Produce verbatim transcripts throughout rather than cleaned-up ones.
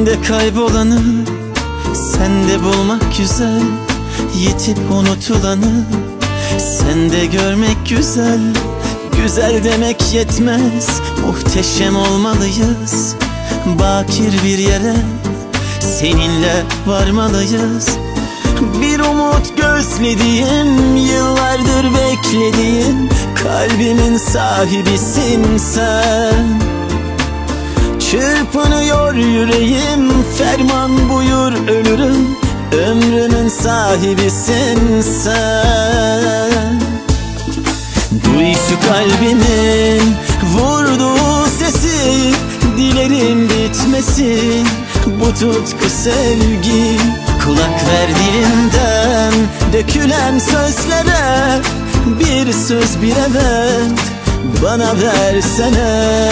Bende kaybolanı sende bulmak güzel, yitip unutulanı sende görmek güzel. Güzel demek yetmez, muhteşem olmalıyız. Bakir bir yere seninle varmalıyız. Bir umut gözlediğim, yıllardır beklediğim, kalbimin sahibisin sen. Çırpınıyor yüreğim, ferman buyur ölürüm, ömrümün sahibisin sen. Duy şu kalbimin vurduğu sesi, dilerim bitmesin bu tutku sevgi. Kulak ver dilimden dökülen sözlere, bir söz bir evet bana versene.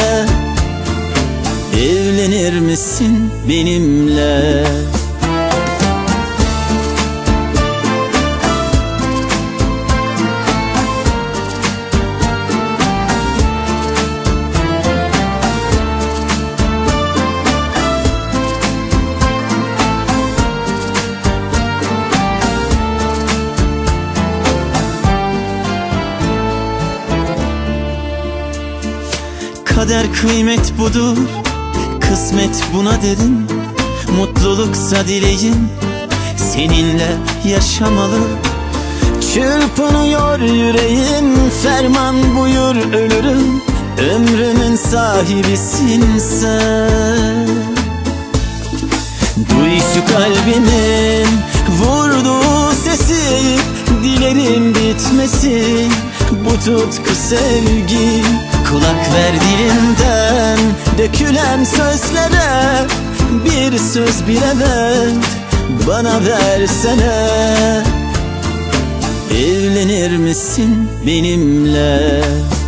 Evlenir misin benimle? Kader kıymet budur, kısmet buna derim. Mutluluksa dileğim, seninle yaşamalı. Çırpınıyor yüreğim, ferman buyur ölürüm, ömrümün sahibisin sen. Duy şu kalbimin vurduğu sesi, dilerim bitmesin bu tutku sevgi. Kulak ver dilimden dökülen sözlere, bir söz bir evet bana versene. Evlenir misin benimle?